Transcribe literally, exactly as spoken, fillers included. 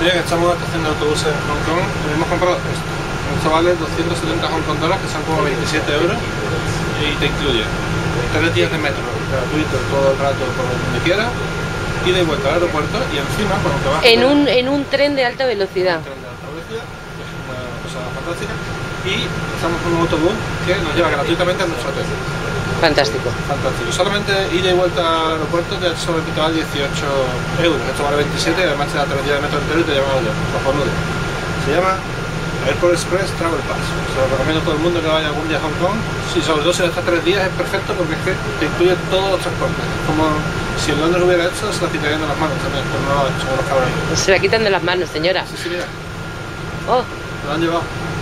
Bien, estamos en la estación de autobuses en Hong Kong y hemos comprado esto. Esto vale doscientos setenta Hong Kong dólares, que son como veintisiete euros, y te incluye tres días de metro gratuito todo el rato por donde quieras, ida y vuelta al aeropuerto, y encima cuando te vas en un, en un tren de alta velocidad. Un tren de alta velocidad, que es una cosa fantástica, y estamos con un autobús que nos lleva gratuitamente a nuestro hotel. Fantástico. Fantástico. Solamente ida y vuelta al aeropuerto te solamente te vale dieciocho euros. Esto vale veintisiete y además te da tres días de metro entero y te lleva a allá. Cojonudo. Se llama Airport Express Travel Pass. Se lo recomiendo a todo el mundo que vaya algún día a Hong Kong. Si sobre todo si va a estar tres días es perfecto porque es que te incluye todos los transportes. Es como si en Londres hubiera hecho, se la quitarían de las manos también, pero no lo ha hecho, los cabrones. Se la quitan de las manos, señora. Sí, sí, mira. Oh. Se lo han llevado.